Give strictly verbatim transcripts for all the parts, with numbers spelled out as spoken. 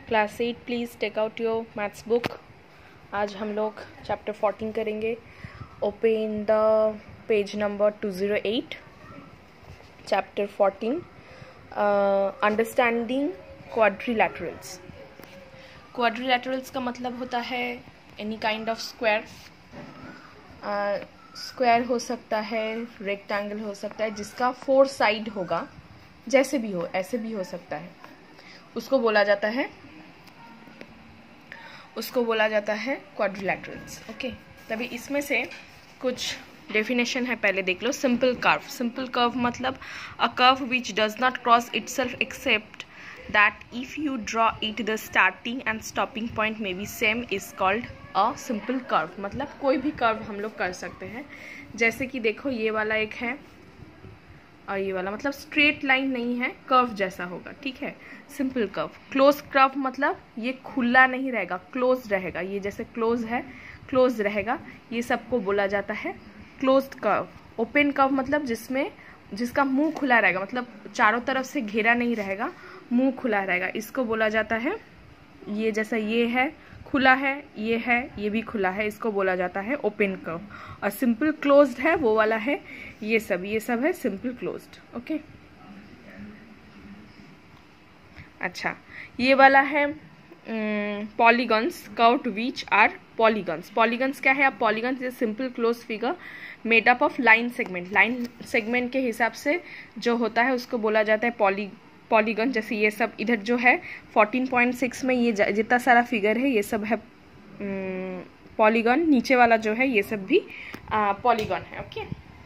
Class eight please take out your maths book. आज हम लोग चैप्टर फोर्टीन करेंगे। Open the page number two zero eight, chapter fourteen, understanding quadrilaterals. Quadrilaterals का मतलब होता है any kind of square. Square हो सकता है, रेक्टेंगल हो सकता है, जिसका फोर साइड होगा, जैसे भी हो, ऐसे भी हो सकता है, उसको बोला जाता है उसको बोला जाता है क्वाड्रिलैटरल्स। ओके, तभी इसमें से कुछ डेफिनेशन है, पहले देख लो। Simple curve. सिंपल कर्व मतलब a curve which does not cross itself except that if you draw it the starting and stopping point may be same is called a simple curve। मतलब कोई भी curve हम लोग कर सकते हैं। जैसे कि देखो, ये वाला एक है और ये वाला, मतलब स्ट्रेट लाइन नहीं है, कर्व जैसा होगा, ठीक है, सिंपल कर्व। क्लोज कर्व मतलब ये खुला नहीं रहेगा, क्लोज रहेगा। ये जैसे क्लोज है, क्लोज रहेगा, ये सबको बोला जाता है क्लोज्ड कर्व। ओपन कर्व मतलब जिसमें जिसका मुंह खुला रहेगा, मतलब चारों तरफ से घेरा नहीं रहेगा, मुंह खुला रहेगा, इसको बोला जाता है, ये जैसा ये है खुला है, ये है, ये भी खुला है, इसको बोला जाता है ओपन कर्व। और सिंपल क्लोज्ड है वो वाला है, ये सब ये सब है सिंपल क्लोज्ड। ओके, अच्छा, ये वाला है polygons, curved which are polygons. Polygons क्या है? अब polygons is simple close figure made up of line segment. Line segment के हिसाब से जो होता है उसको बोला जाता है पॉली पॉलीगन। जैसे ये सब इधर जो है फोर्टीन पॉइंट सिक्स में ये जितना सारा फिगर है ये सब है पॉलीगन। नीचे वाला जो है ये सब भी पॉलीगन है। ओके,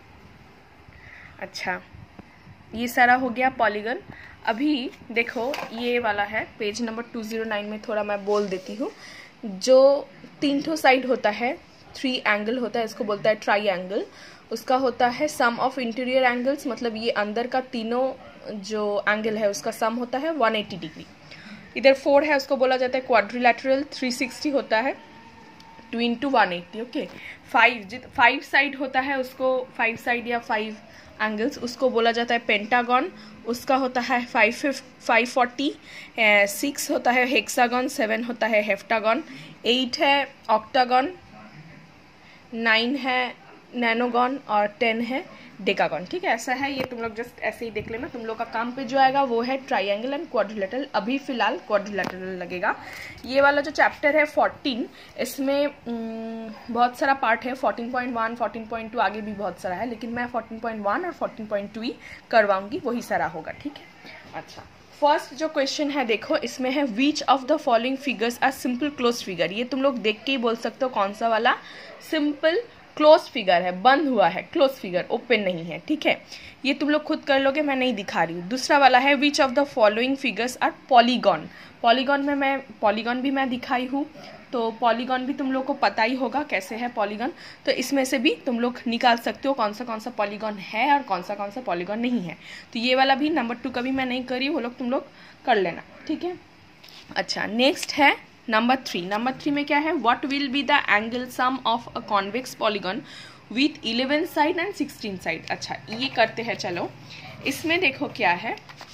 अच्छा, ये सारा हो गया पॉलीगन। अभी देखो, ये वाला है page number two zero nine में, थोड़ा मैं बोल देती हूँ। जो तीन ठो साइड होता है, थ्री एंगल होता है, इसको बोलता है ट्राई एंगल। उसका होता है सम ऑफ इंटीरियर एंगल्स, मतलब ये अंदर का तीनों जो एंगल है उसका सम होता है वन एटी डिग्री। इधर फोर है, उसको बोला जाता है क्वाड्रिलैटरल। थ्री सिक्सटी होता है two into one eighty. Okay, five जित फाइव साइड होता है, उसको फाइव साइड या फाइव एंगल्स, उसको बोला जाता है पेंटागन। उसका होता है फाइव फाइव फोर्टी। सिक्स होता है हेक्सागन, सेवन होता है हेप्टागन, एट है ऑक्टागन, नाइन है नैनोगन और टेन है डेकागन। ठीक है, ऐसा है। ये तुम लोग जस्ट ऐसे ही देख लेना। तुम लोग का काम पे जो आएगा वो है ट्राइंगल एंड क्वाड्रिलेटरल। अभी फिलहाल क्वाड्रिलेटरल लगेगा। ये वाला जो चैप्टर है फोर्टीन, इसमें बहुत सारा पार्ट है। Fourteen point one, fourteen point two, आगे भी बहुत सारा है, लेकिन मैं फोर्टीन पॉइंट वन और फोर्टीन पॉइंट टू ही करवाऊंगी, वही सारा होगा। ठीक है, अच्छा, फर्स्ट जो क्वेश्चन है देखो, इसमें है which of the following figures are simple close figure. ये तुम लोग देख के ही बोल सकते हो कौन सा वाला सिंपल क्लोज फिगर है, बंद हुआ है, क्लोज फिगर, ओपन नहीं है। ठीक है, ये तुम लोग खुद कर लोगे, मैं नहीं दिखा रही हूँ। दूसरा वाला है which of the following figures are polygon. Polygon में मैं पॉलीगॉन भी मैं दिखाई हूँ, तो पॉलीगॉन भी तुम लोग को पता ही होगा कैसे है पॉलीगॉन। तो इसमें से भी तुम लोग निकाल सकते हो कौन सा कौन सा पॉलीगॉन है और कौन सा कौन सा पॉलीगॉन नहीं है। तो ये वाला भी, नंबर टू का भी मैं नहीं करी, वो लोग तुम लोग कर लेना। ठीक है, अच्छा, नेक्स्ट है नंबर थ्री। नंबर थ्री में क्या है? What will be the angle sum of a convex polygon with eleven side and sixteen side. अच्छा, ये करते हैं, चलो। इसमें देखो क्या है,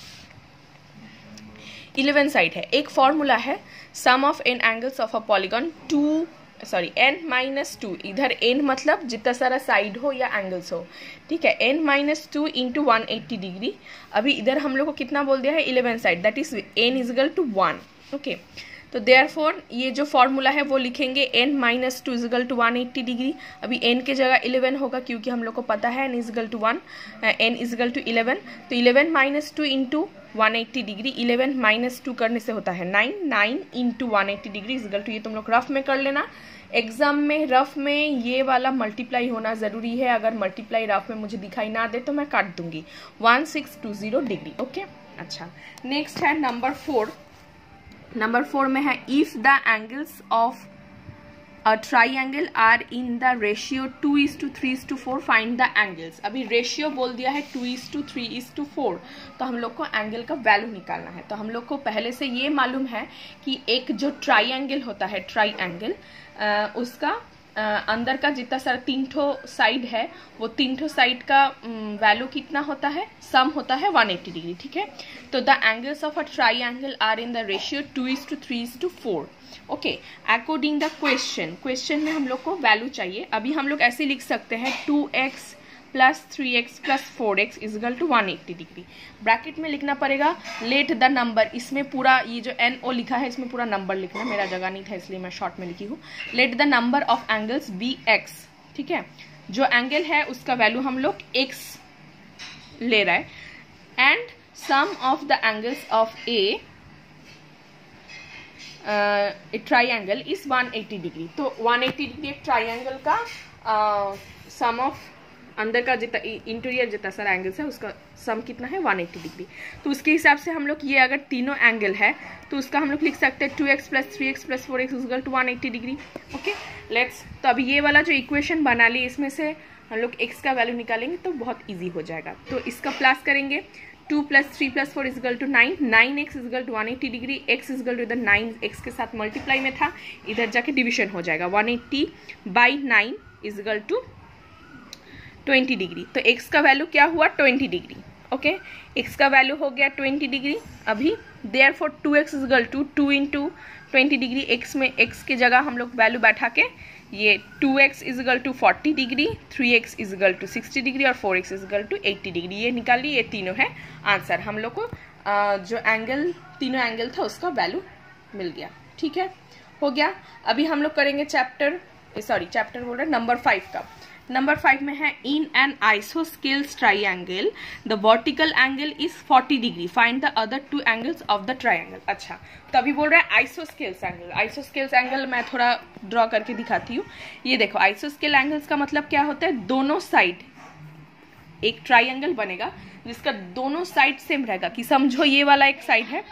इलेवन साइड है। एक फॉर्मूला है, sum of n angles of a polygon two sorry n minus two. इधर एन मतलब जितना सारा साइड हो या एंगल्स हो, ठीक है, n minus two into one eighty degree. अभी इधर हम लोग को कितना बोल दिया है? Eleven side, that is n equal to one. Okay, तो देयरफॉर ये जो फॉर्मूला है वो लिखेंगे n minus two equal to one eighty degree. अभी n के जगह इलेवन होगा, क्योंकि हम लोग को पता है n equal to one, n equal to eleven. तो eleven minus two into one eighty degree, eleven minus two करने से होता है nine, nine into one eighty degree equal to, ये तुम लोग रफ में कर लेना। एग्जाम में रफ में ये वाला मल्टीप्लाई होना जरूरी है। अगर मल्टीप्लाई रफ में मुझे दिखाई ना दे तो मैं काट दूंगी। One six two zero degree. Okay, अच्छा, नेक्स्ट है नंबर फोर। नंबर फोर में है if the angles of a triangle are in the ratio two is to three is to four find the angles. अभी ratio बोल दिया है two is to three is to four, तो हम लोग को एंगल का वैल्यू निकालना है। तो हम लोग को पहले से ये मालूम है कि एक जो ट्राइंगल होता है, ट्राइंगल उसका अंदर का जितना सारा तीन ठो साइड है वो तीन ठो साइड का वैल्यू कितना होता है, सम होता है वन एट्टी डिग्री, ठीक है। तो the angles of a triangle are in the ratio two is to three is to four. Okay, according the question, question में हम लोग को वैल्यू चाहिए। अभी हम लोग ऐसे लिख सकते हैं two x plus three x plus four x equal to one eighty degree. Bracket में लिखना पड़ेगा लेट द नंबर, इसमें पूरा ये जो एन ओ लिखा है इसमें पूरा नंबर लिखना है, मेरा जगह नहीं था इसलिए मैं शॉर्ट में लिखी हूँ। Let the number of angles be x, ठीक है। जो एंगल है उसका वैल्यू हम लोग एक्स ले रहा है, and sum of the angles of a triangle is one eighty degree. तो वन एट्टी डिग्री एक ट्राइंगल का सम uh, ऑफ अंदर का जितना इंटीरियर जितना सारा एंगल्स है उसका सम कितना है वन एट्टी डिग्री। तो उसके हिसाब से हम लोग ये अगर तीनों एंगल है तो उसका हम लोग लिख सकते हैं two x plus three x plus four x equal to one eighty degree. Okay, let's, तो अभी ये वाला जो इक्वेशन बना ली इसमें से हम लोग एक्स का वैल्यू निकालेंगे तो बहुत ईजी हो जाएगा। तो इसका प्लस करेंगे, two plus three plus four equal to nine, nine x equal to one eighty degree, x equal to इधर नाइन एक्स के साथ मल्टीप्लाई में था, इधर जाके डिविजन हो जाएगा, one eighty by nine equal to twenty degree. तो x का वैल्यू क्या हुआ, ट्वेंटी डिग्री। ओके, x का वैल्यू हो गया ट्वेंटी डिग्री। अभी therefore two x equal to two into twenty degree, x में x की जगह हम लोग वैल्यू बैठा के ये two x equal to forty degree, three x equal to sixty degree और four x equal to eighty degree, ये निकाल ली। ये तीनों है आंसर। हम लोग को आ, जो एंगल तीनों एंगल था उसका वैल्यू मिल गया, ठीक है, हो गया। अभी हम लोग करेंगे चैप्टर सॉरी चैप्टर बोल रहे नंबर फाइव का। नंबर फाइव में है in an isosceles triangle the vertical angle is forty degree, find the other two angles of the triangle. अच्छा, तो अभी बोल रहा है आइसोस्केल्स एंगल। आइसोस्केल्स एंगल मैं थोड़ा ड्रॉ करके दिखाती हूँ। ये देखो, आइसोस्केल एंगल्स का मतलब क्या होता है, दोनों साइड एक ट्राइंगल बनेगा जिसका दोनों साइड सेम रहेगा। कि समझो ये वाला एक साइड है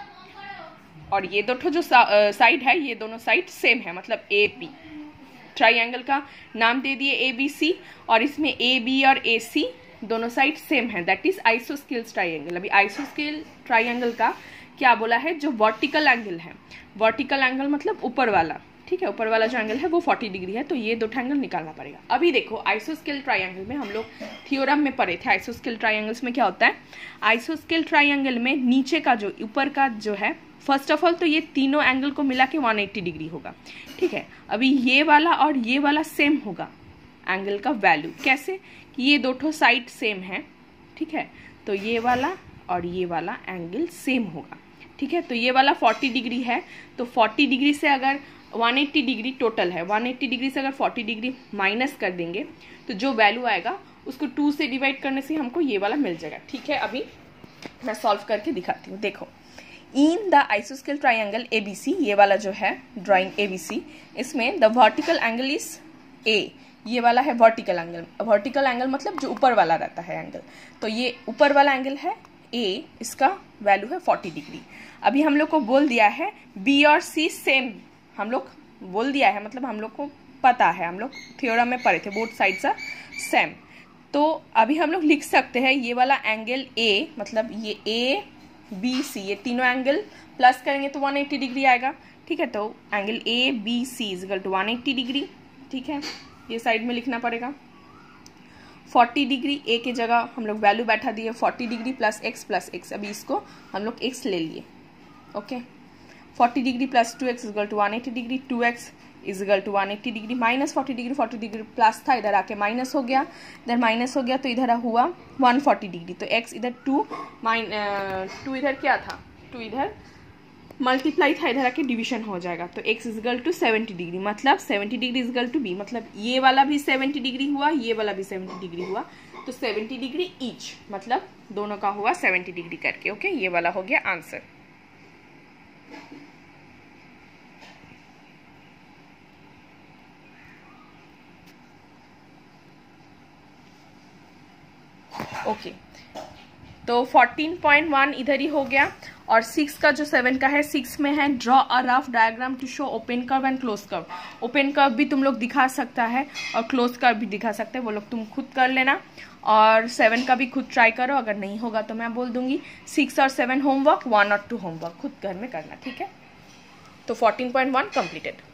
और ये दो जो साइड है ये दोनों साइड सेम है, मतलब ए बी। ट्राइंगल का नाम दे दिए ए बी सी, और इसमें ए बी और ए सी दोनों साइड सेम है, दैट इज आइसोस्केल्स ट्राइंगल। अभी आइसोस्केल ट्राइंगल का क्या बोला है, जो वर्टिकल एंगल है, वर्टिकल एंगल मतलब ऊपर वाला, ठीक है, ऊपर वाला जो एंगल है वो फोर्टी डिग्री है, तो ये दो एंगल निकालना पड़ेगा। अभी देखो, आइसोस्केल ट्राइंगल में हम लोग थ्योरम में पढ़े थे, आइसोस्केल ट्राइंगल्स में क्या होता है, आइसोस्केल ट्राइंगल में नीचे का जो ऊपर का जो है, फर्स्ट ऑफ ऑल तो ये तीनों एंगल को मिला के वन एट्टी डिग्री होगा, ठीक है। अभी ये वाला और ये वाला सेम होगा एंगल का वैल्यू, कैसे कि ये दो ठो साइड सेम है, ठीक है, तो ये वाला और ये वाला एंगल सेम होगा, ठीक है। तो ये वाला फोर्टी डिग्री है, तो फोर्टी डिग्री से अगर वन एट्टी डिग्री टोटल है, वन एट्टी डिग्री से अगर फोर्टी डिग्री माइनस कर देंगे तो जो वैल्यू आएगा उसको टू से डिवाइड करने से हमको ये वाला मिल जाएगा, ठीक है। अभी मैं सॉल्व करके दिखाती हूँ। देखो, इन द आइसोस्केल ट्राइंगल ए बी सी, ये वाला जो है ड्राइंग ए बी सी, इसमें the vertical angle is A, ये वाला है वर्टिकल एंगल। वर्टिकल एंगल मतलब जो ऊपर वाला रहता है एंगल, तो ये ऊपर वाला एंगल है ए, इसका वैल्यू है फोर्टी डिग्री। अभी हम लोग को बोल दिया है बी और सी सेम, हम लोग बोल दिया है, मतलब हम लोग को पता है, हम लोग थ्योरम में पढ़े थे, बोथ साइड्स आर सेम। तो अभी हम लोग लिख सकते हैं ये वाला एंगल ए, मतलब ये ए बी सी, ये तीनों एंगल प्लस करेंगे तो वन एट्टी डिग्री आएगा, ठीक है। तो angle A B C is equal to one eighty degree, ठीक है, ये साइड में लिखना पड़ेगा। फोर्टी डिग्री ए के जगह हम लोग वैल्यू बैठा दिए, forty degree plus x plus x, अभी इसको हम लोग एक्स ले लिए, okay. Forty degree plus two x is equal to one eighty degree, two x is equal to one eighty degree, minus forty degree, forty degree plus था, इधर आके minus हो गया, इधर माइनस हो गया तो इधर हुआ वन फोर्टी डिग्री, तो x इधर टू माइन टू इधर क्या था, टू इधर मल्टीप्लाई था, इधर आके डिवीजन हो जाएगा, तो x is equal to seventy degree, मतलब seventy degree is equal to b, मतलब ये वाला भी सेवेंटी डिग्री हुआ, ये वाला भी सेवेंटी डिग्री हुआ, तो सेवेंटी डिग्री ईच, मतलब दोनों का हुआ सेवेंटी डिग्री करके, ओके। ये वाला हो गया आंसर। Okay okay. तो फोर्टीन पॉइंट वन इधर ही हो गया, और सिक्स का जो सेवन का है, सिक्स में है draw a rough diagram to show open curve and close curve. Open curve भी तुम लोग दिखा सकता है और क्लोज कर्व भी दिखा सकते हैं, वो लोग तुम खुद कर लेना, और सेवन का भी खुद ट्राई करो, अगर नहीं होगा तो मैं बोल दूंगी। सिक्स और सेवन होमवर्क, वन और टू होमवर्क खुद घर में करना, ठीक है। तो फोर्टीन पॉइंट वन कंप्लीटेड।